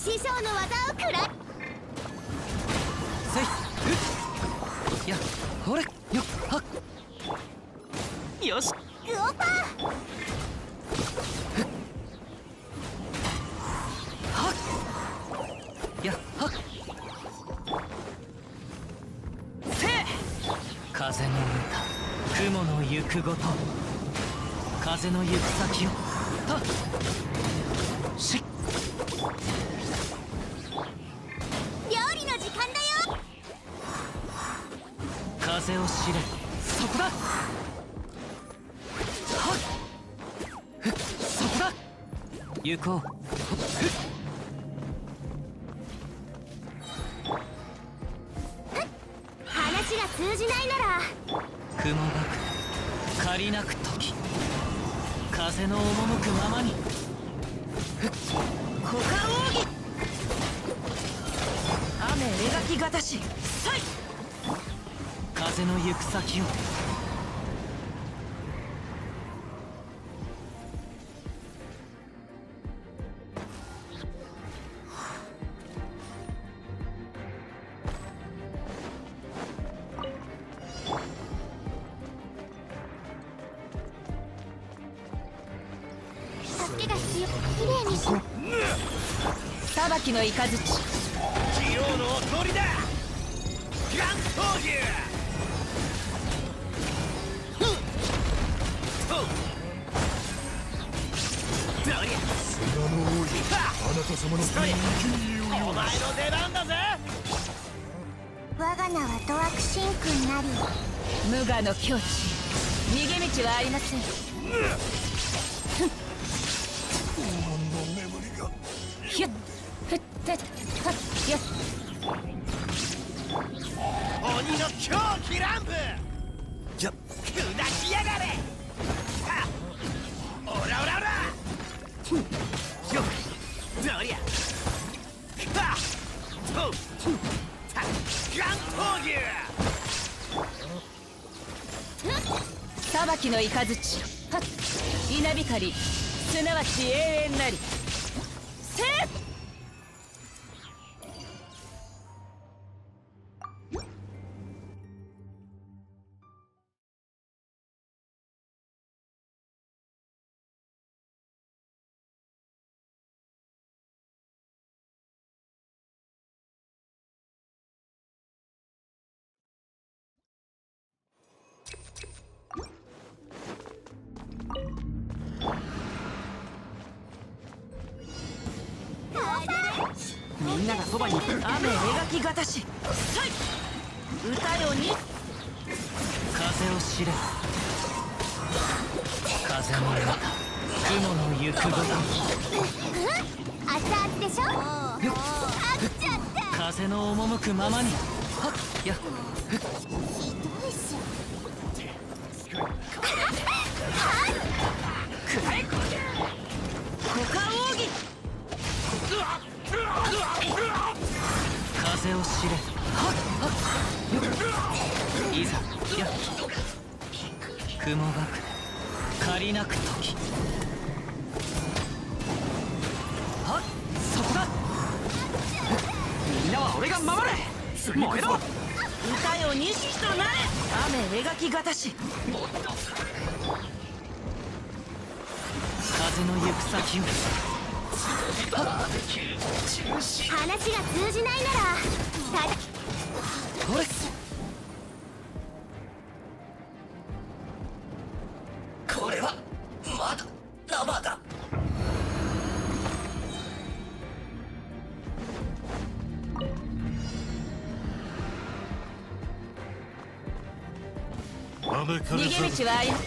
師匠の技を食らいせいふっやほれよっはっよしグオパーはっやっはっせい風の歌雲の行くごと風の行く先をはっしっ料理の時間だよ。 風を知れそこだはっふっそこだ行こうふっ話が通じないなら雲がく借りなく時風の赴くままにふっ股間奥義雨描きがたしさい風の行く先を助けが必要。きれいにし裁きの雷器用のお通りだ。ガン闘牛どりゃ砂の王よ、あなた様のそりゃお前の出番だぜ。 我が名はドアクシンクになり無我の境地逃げ道はありません。ひゅっふってはっやっ鬼の狂気乱舞じゃ砕きやがれ。はっオラオラオラよっどりゃはっとたガン闘牛裁きの雷はっ稲光すなわち永遠なりせっみんながそばに雨描きがたしさい歌よに風を知れ風の歌雲の行くごと熱々でしょ。 よっ飽きちゃった風の赴くままにはっやふっひどいっしょ。 くらえ股間奥義風を知れはっはっよっいざや雲がく借りなく時はっそこだみんなは俺が守れ燃えろ歌よ錦となれ雨描きがたし風の行く先を話が通じないならただほれこれはまだ生だ雨逃風さげ道はあり任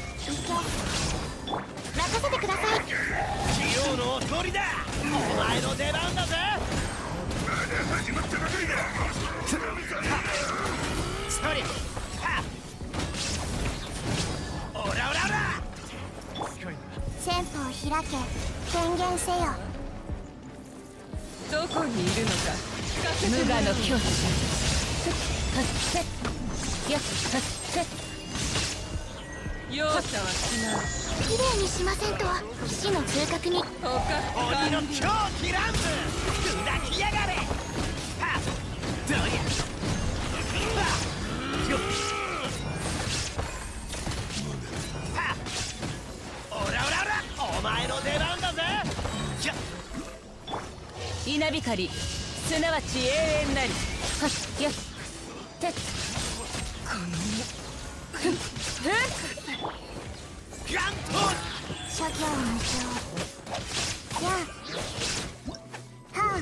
せてください。 器用のお通りだ。お前の出番だぜ。 始まったばかりだ。 そりゃはっオラオラオラ先鋒を開け宣言せよ。 どこにいるのか無我の境地はっせっやっはっせっ容赦はしない。 綺麗にしませんと死の通覚に。 鬼の狂気乱舞砕きやがれ。はっどうや。はっよっはっオラオラオラお前の出番だぜ。 稲光すなわち永遠なり。はっやってこのガント諸行無常。やあはあ。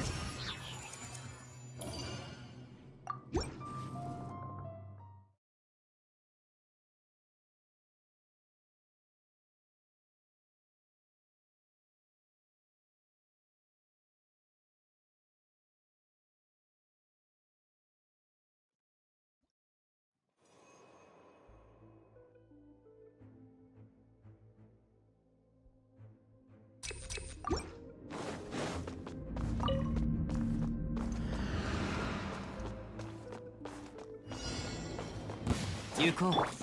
行こう。 そこ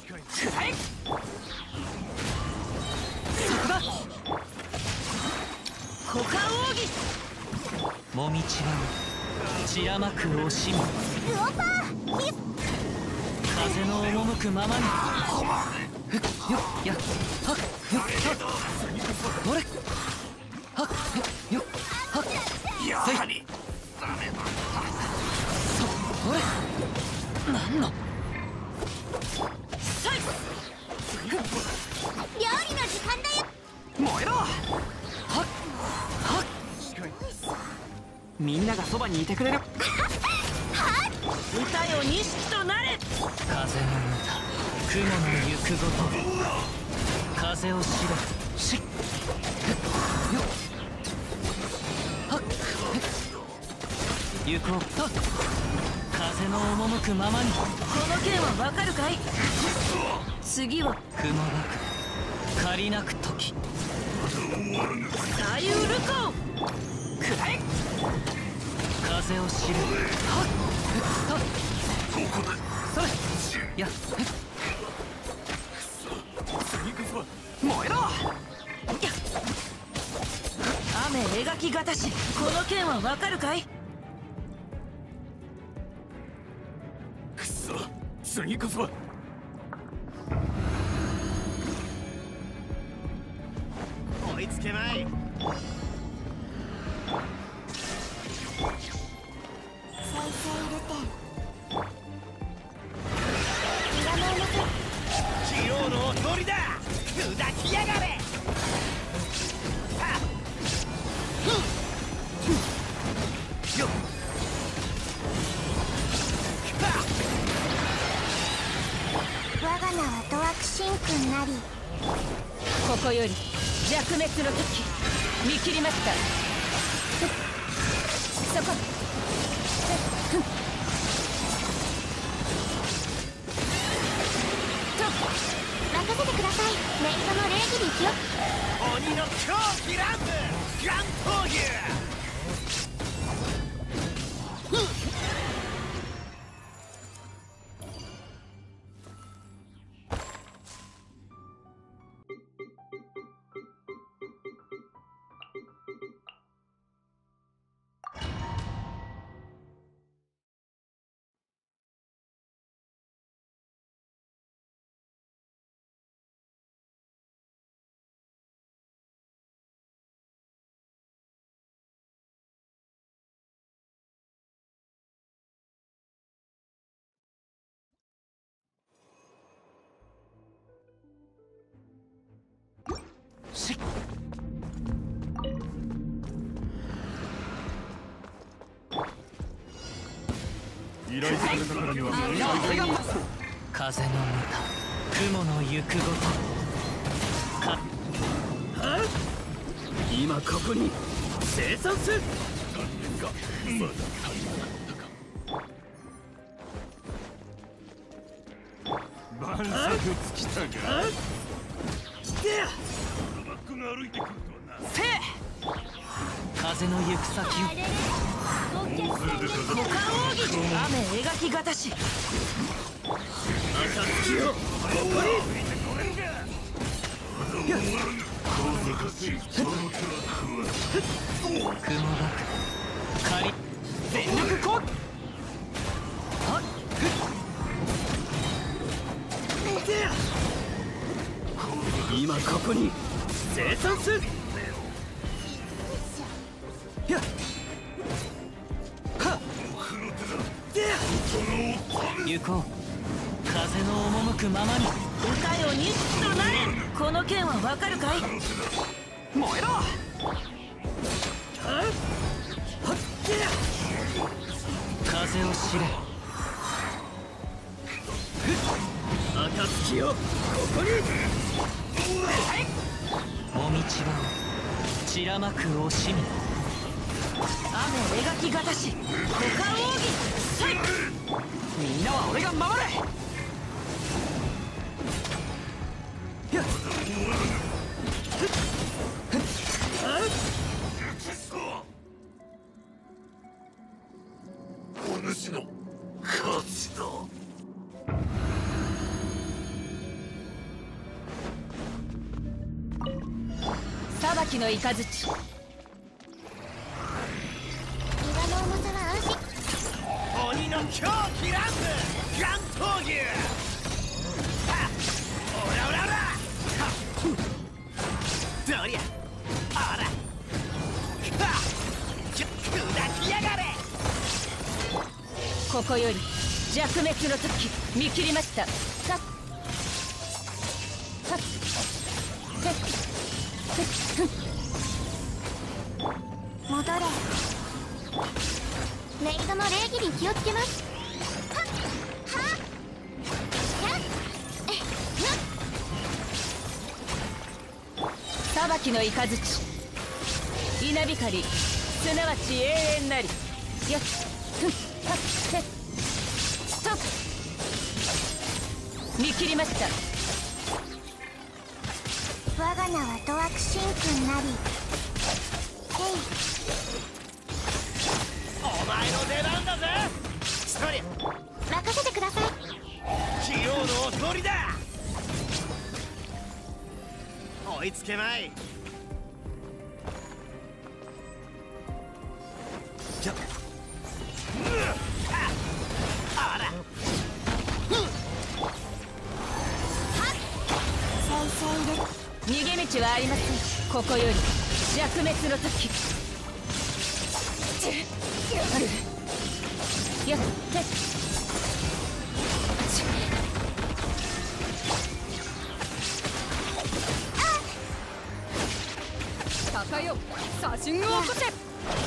だ。股間奥義。 もみちばう散らまく惜しみ。 ウオパーひっ風の赴くままに。ふっよっやっはっよっはっほれはっよっはっやはりそほれなんの料理の時間だよ。 燃えろ。 はっはっみんながそばにいてくれる。歌よ錦となれ。 風の歌雲の行くごと風を知れしっふっよっはっ行こうと風の赴くままに。 この剣はわかるかい。次は雲がく借りなく時左右ルコンくらえ。 風を知るはっふっとそれやっふっ燃えろ。雨描きがたし。この剣はわかるかい。 くそ次こそは追いつけない。 再生ルテン。身構えなさい。 器用のお通りだ。砕きやがれ。はっふっよっはっ我が名はドワクシン君なり。 ここより弱滅の時見切りました。そこ。 任せてください。メイドの礼儀に気を。 鬼の狂気乱舞ガン闘牛。 しっ依頼されたからには風の歌雲の行くごとか今ここに生産せ。 まだ足りなかったか。万策尽きたがバックが歩いてくるとはな。 せ風の行く先を股間奥義。雨描きがたし。暁よここに。 雲が仮全力攻撃。はっ今ここに生産する。やっはっ行こう。風の赴くままに。 歌よ日となれ。この剣はわかるかい。 燃えろ。風を知れ。 暁をここに。 お道は散らまく惜しみ。 雨描きがたし股間奥義。さい。 みんなは俺が守れ。 やっお主の勝ちだ。 裁きの雷。 岩の重さは安心。 鬼の狂気乱舞ガン闘牛。オラオラオラ。どりゃあら。砕きやがれ。 ここより弱滅の時見切りました。さっさっせっせっ戻れ。メイドの礼儀に気をつけます。はっはっやっえっ裁きの雷。稲光すなわち永遠なり。よっふんはっせっストップ。見切りました。 我が名はドワクシン君なり。へい。 お前の出番だぜ。そりゃ任せてください。 器用のお通りだ。追いつけまい。じゃあら。 せいせいで逃げ道はありません。ここより弱滅の時。やって高よ写真を起こせ。 よ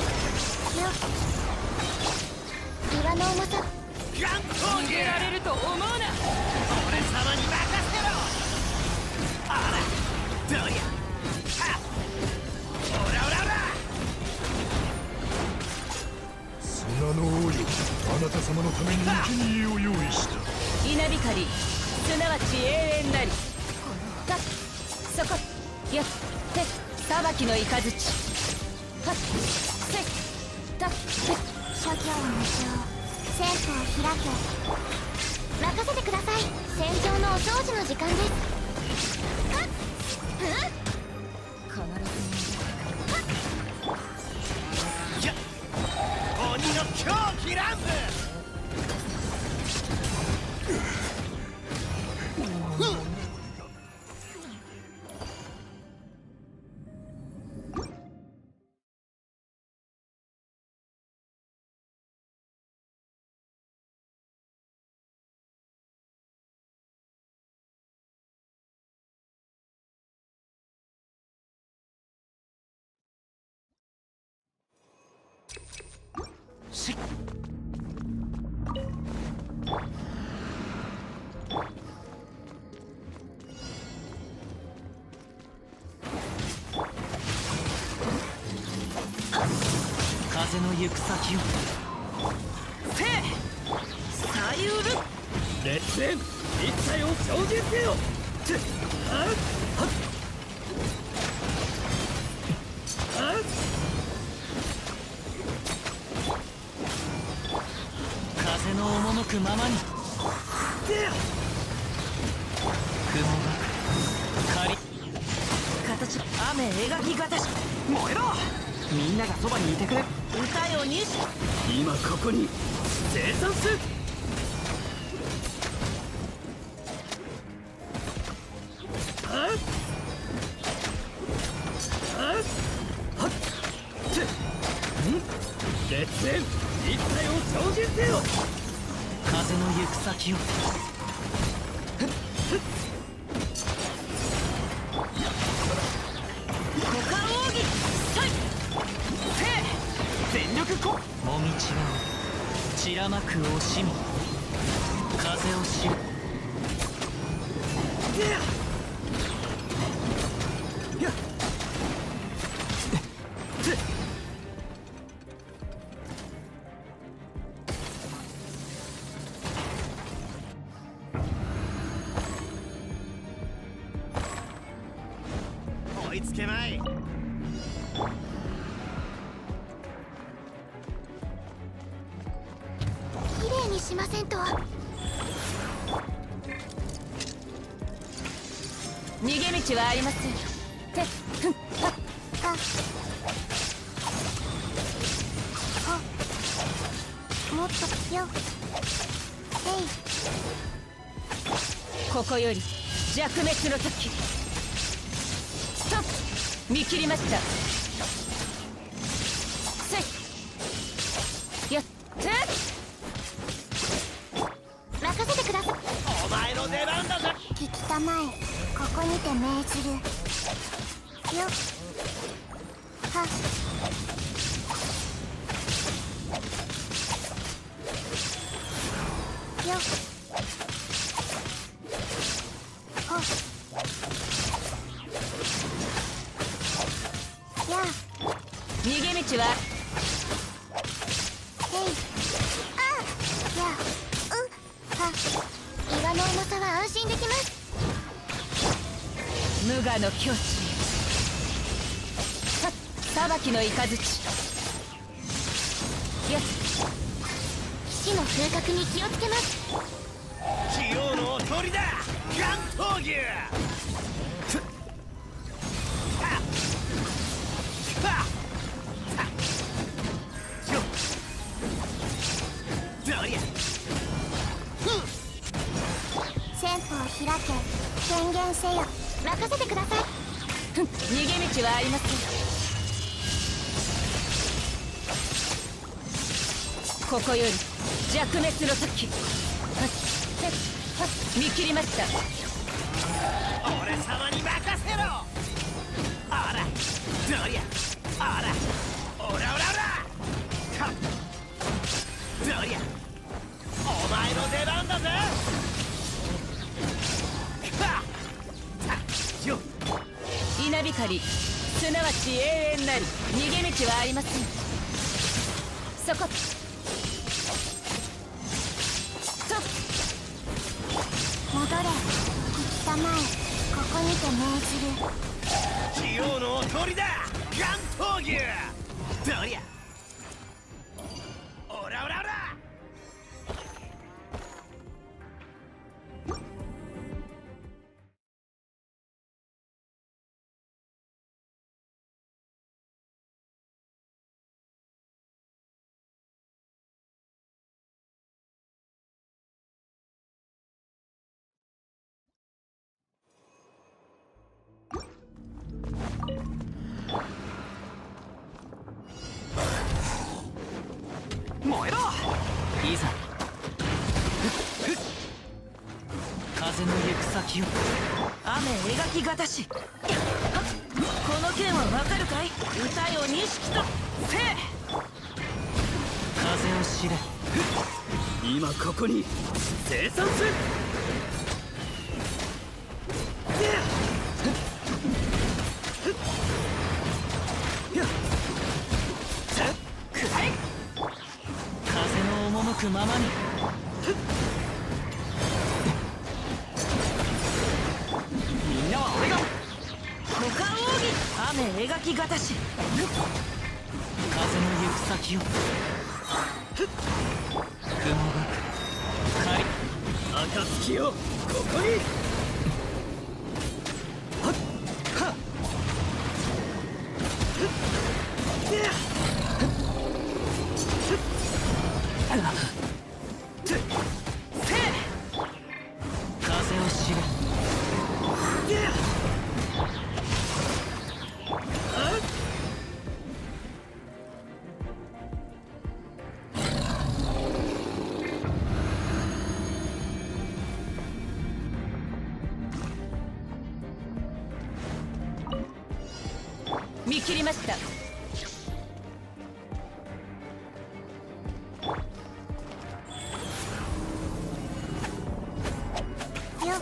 岩の重さ。 ガン闘牛。 逃げられると思うな。 俺様に任せろ。あらどりゃはっオラオラオラ。 砂の王よ、あなた様のために生贄を用意した。 稲光すなわち永遠なり。がそこやって裁きの雷。はっせだ諸行無常。戦法開け。任せてください。戦場のお掃除の時間です。はっ必ずやっ鬼の狂気乱舞。 し風の行く先を。 せさゆる。 烈焰一切を生じせよ。てはっはっはっ。 風の赴くままに。 でや雲が仮雨描きがたし燃えろ。みんながそばにいてくれ。 歌よにし今ここに生産する。烈焰一体を精進せよ。 風の行く先を。 股間奥義さい全力こもみ違う散らまく惜しみ風を知る。 追いつけまい。 きれいにしませんと。 逃げ道はありません。ふんはっもっとよ。 ここより弱滅の時。ストップ。見切りました。せいやって任せてください。 お前の出番だぜ。 聞きたまえ。ここにて命じるよ。はっよ。ほっやあ。 逃げ道はやあ。岩の重さは安心できます。 無我の境地。さ裁きの雷。や騎士の風格に気をつけます。 器用のおとりだ。ガン闘牛。 先鋒開け。宣言せよ。任せてください。 逃げ道はありません。ここより弱滅の時。見切りました。 俺様に任せろ。あらどりゃ。あらオラオラオラ。はっどりゃ。お前の出番だぜ。 稲光すなわち永遠なり。逃げ道はありません。そこ。と戻れ。聞きたまえ。ここにて命じる。 器用のおとりだ。ガン闘牛。どりゃ。オラオラオラ。燃えろ。 いざ風の行く先を。 雨描きがたし。この剣はわかるかい。歌よ錦とせ風を知れ。 今ここに生産する。 風の赴くままに。 みんなは俺が。 股間奥義雨描きがたし。 風の行く先を。雲が狩り。 暁をここに。はっはっ見切りました。 よっ、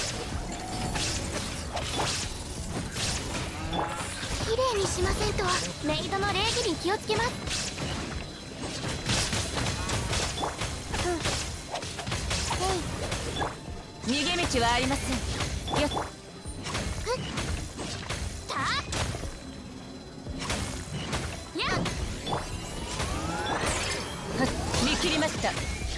綺麗にしませんとメイドの礼儀に気をつけます。 逃げ道はありません。よっ、見切りました。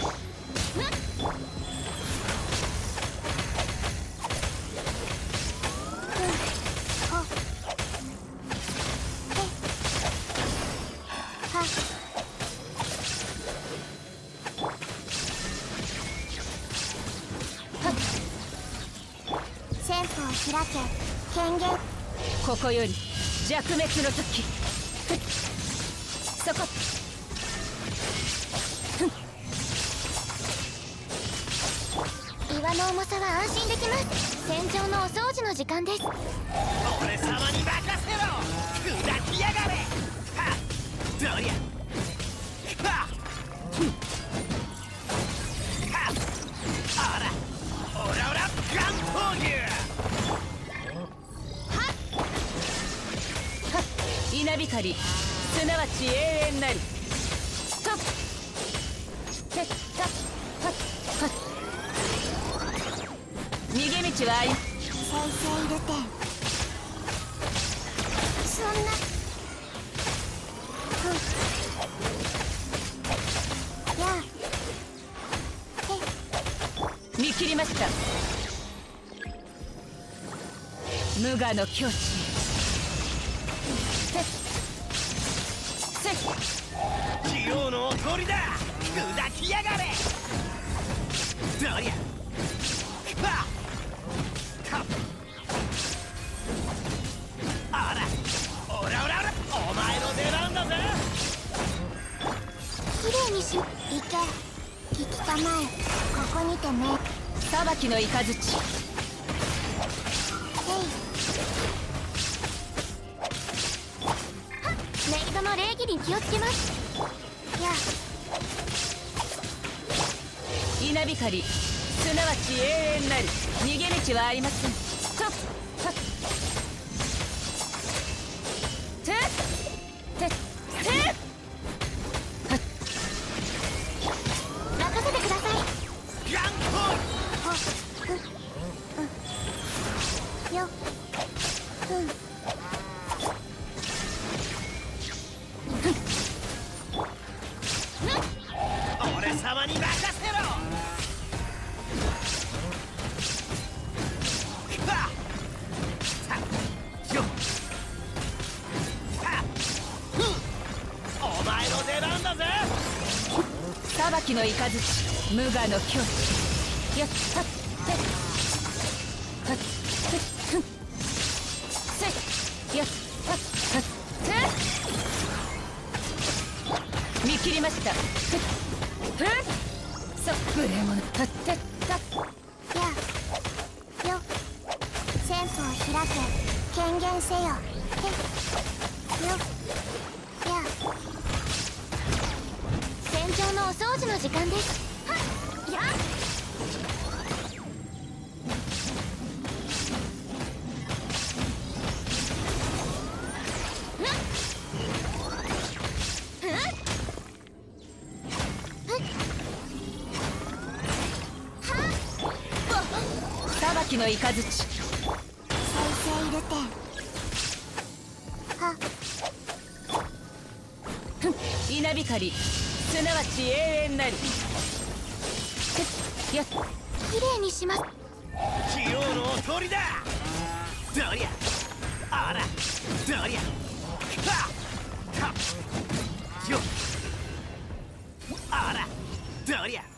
戦法を開け、権限。 ここより弱滅の時。そこ。 岩の重さは安心できます。戦場のお掃除の時間です。 俺様に任せろ。砕きやがれ。はっ、どりゃ。はっ、はっ、あら、オラオラガン闘牛。 稲光、すなわち永遠なり。とっ、てったっ、はっはっ。逃げ道はあり。 再生ルテン。そんな。やあ。 見切りました。無我の境地。 ジオウのおとりだ。砕きやがれ。どりゃ。はっ、かっ、あら、オラオラオラ、お前の出番だぜ。 綺麗にし。行け。聞きたまえ。ここにてね。 裁きの雷。 へい。メイドの礼儀に気をつけます。やあ。 稲光、すなわち永遠なり。逃げ道はありません。とっ、はっ、てってってはっ。 任せてください。 ガンよっ、 俺様に任せろ。はっ、よっ、はっ、お前の出番だぜ。 裁きの雷、無我の境地。よっ、はっ、てはっ、ふっ、せい、よっ、はっ、はっ、て見切りました。ふっ、ふっ、そっ無礼者。はってった。 やあ。よっ、戦法を開け、権限せよ。へよっ、やあ。戦場のお掃除の時間です。はっ、やあ。 裁きの雷。 再生ルテン。はっ、 稲光、すなわち永遠なり。やっ、 綺麗にします。 ジオウのおとりだ。どりゃ、あら、どりゃ、はっ、かっ、よっ、あら、どりゃ。